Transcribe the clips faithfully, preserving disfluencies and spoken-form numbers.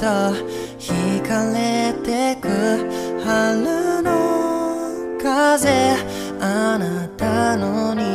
と惹かれてく春の風、あなたの匂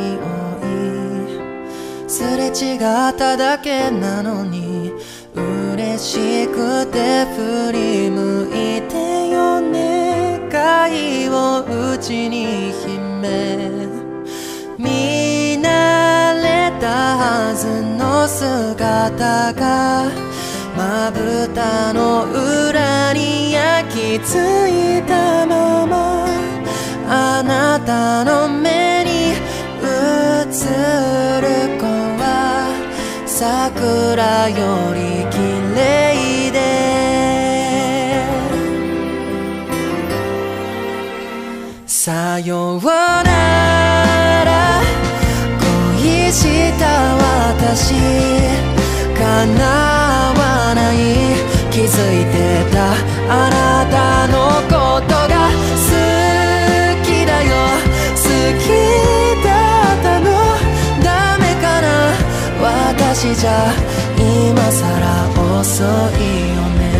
い、すれ違っただけなのに嬉しくて振り向いてよ、願いをうちに秘め、見慣れたはずの姿がまぶたの裏に焼き付いたまま、あなたの目に映る子は桜より綺麗で、さようなら恋した私、叶わない気づいてたあなたのことが好きだよ、好きだったの、ダメかな私じゃ今さら遅いよね。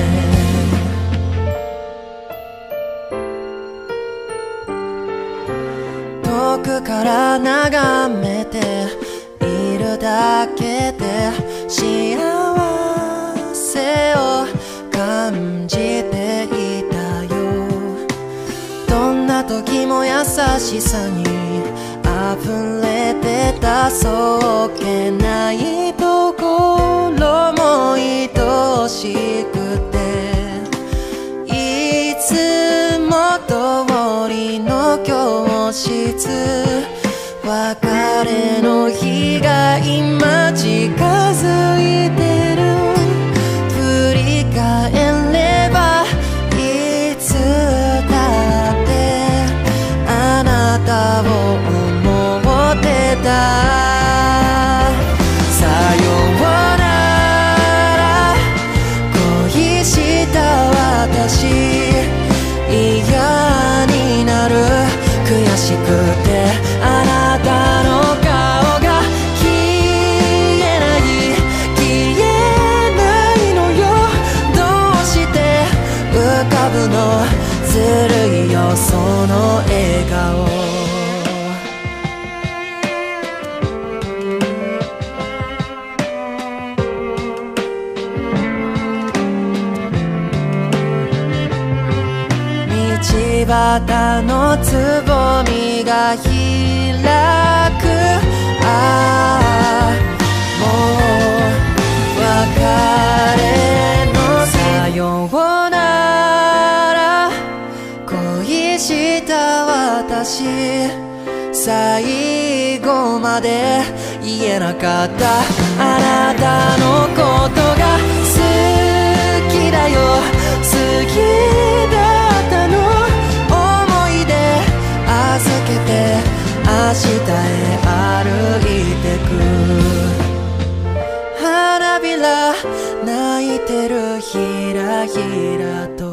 遠くから眺めているだけで幸せを感じていたよ、どんな時も優しさに溢れてた、そっけないところも愛しくて、いつも通りの教室、別れの日が今近づいてる、振り返ればいつだってあなたを思ってた、さようなら恋した私、嫌になる悔しくてあなたの顔が消えない消えないのよ、どうして浮かぶの、ずるいよその笑顔。道端のつぼみが開く、ああもう別れのさようなら恋した私、最後まで言えなかったあなたのことが好きだよ、好きだったの、預けて明日へ歩いてく、花びら泣いてるひらひらと